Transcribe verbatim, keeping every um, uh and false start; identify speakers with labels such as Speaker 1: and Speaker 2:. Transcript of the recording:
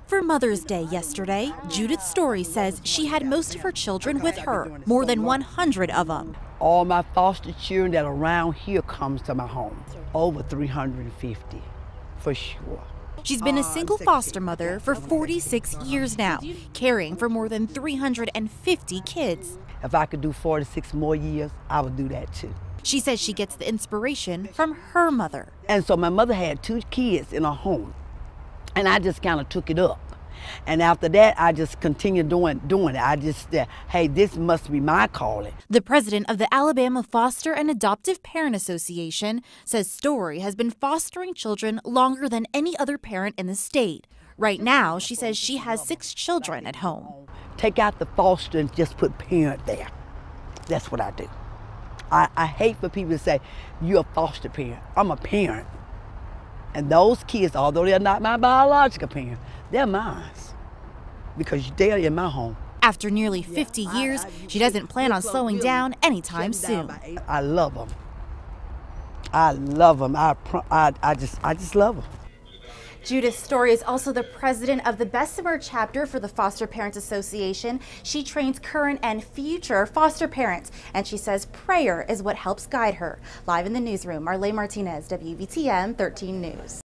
Speaker 1: For Mother's Day yesterday, Judith Story says she had most of her children with her, more than one hundred of them.
Speaker 2: All my foster children that are around here comes to my home, over three hundred fifty, for sure.
Speaker 1: She's been a single foster mother for forty-six years now, caring for more than three hundred fifty kids.
Speaker 2: If I could do forty-six more years, I would do that too.
Speaker 1: She says she gets the inspiration from her mother.
Speaker 2: And so my mother had two kids in her home, and I just kind of took it up. And after that, I just continued doing, doing it. I just said, hey, this must be my calling.
Speaker 1: The president of the Alabama Foster and Adoptive Parent Association says Story has been fostering children longer than any other parent in the state. Right now, she says she has six children at home.
Speaker 2: Take out the foster and just put parent there. That's what I do. I, I hate for people to say, you're a foster parent. I'm a parent. And those kids, although they're not my biological parent, they're mine because they're in my home.
Speaker 1: After nearly fifty years, she doesn't plan on slowing down anytime soon.
Speaker 2: I love them. I love them. I, I, I, just, I just love them.
Speaker 1: Judith Story is also the president of the Bessemer chapter for the Foster Parents Association. She trains current and future foster parents, and she says prayer is what helps guide her. Live in the newsroom, Marlene Martinez, W V T M thirteen News.